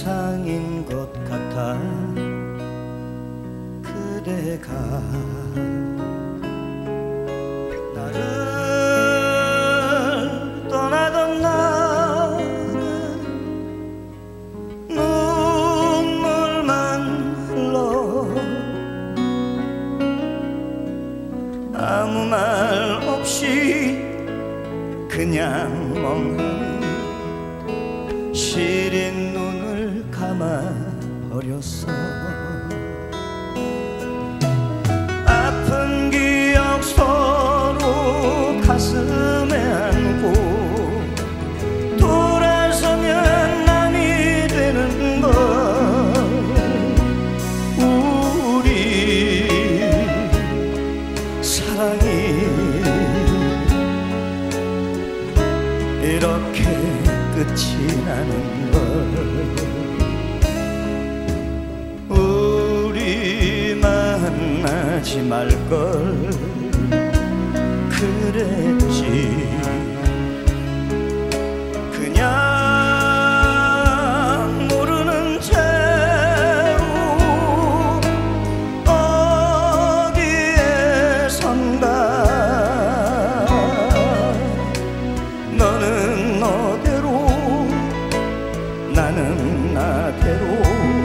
이상인 것 같아. 그대가 나를 떠나던 날은 눈물만 흘러 아무 말 없이 그냥 멍하니 시린 눈을 감아버렸어. 아픈 기억 서로 가슴에 안고 돌아서면 남이 되는 걸. 우리 사랑이 이렇게 끝이 나는 걸. 우리 만나지 말걸 그랬지. 그냥 모르는 채로 어디에선가 너는 너대로 나는 나대로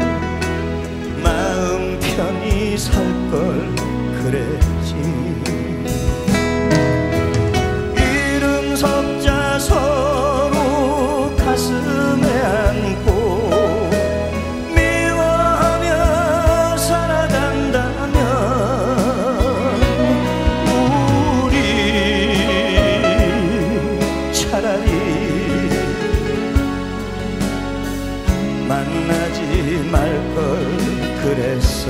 마음 편히 살 걸 그랬지. 이름 석자 서로 가슴에 안고 미워하며 살아간다면 우리 차라리 만나지 말걸 그랬어.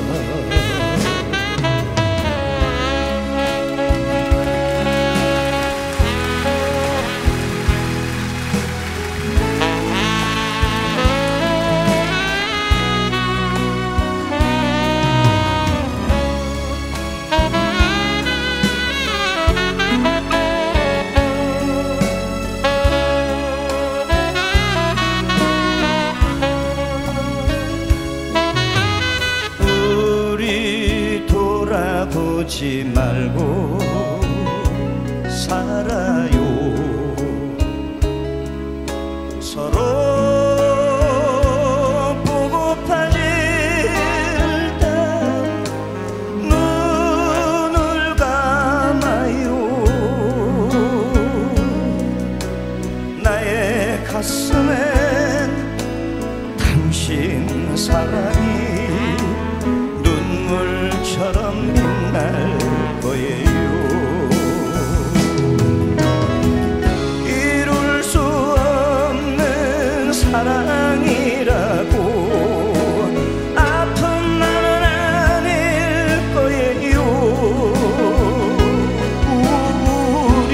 보지 말고 살아요. 서로 보고파질 때 눈을 감아요. 나의 가슴엔 당신 사랑이 눈물처럼 빛날 거예요. 이룰 수 없는 사랑이라고 아픈 나는 아닐 거예요. 우리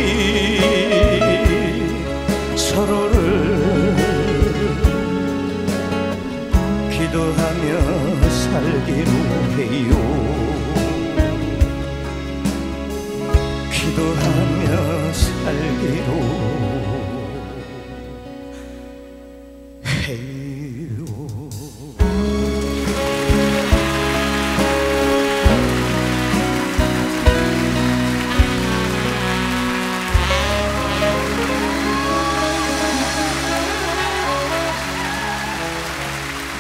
서로를 기도하며 살기로 해요. 기도하며 살기로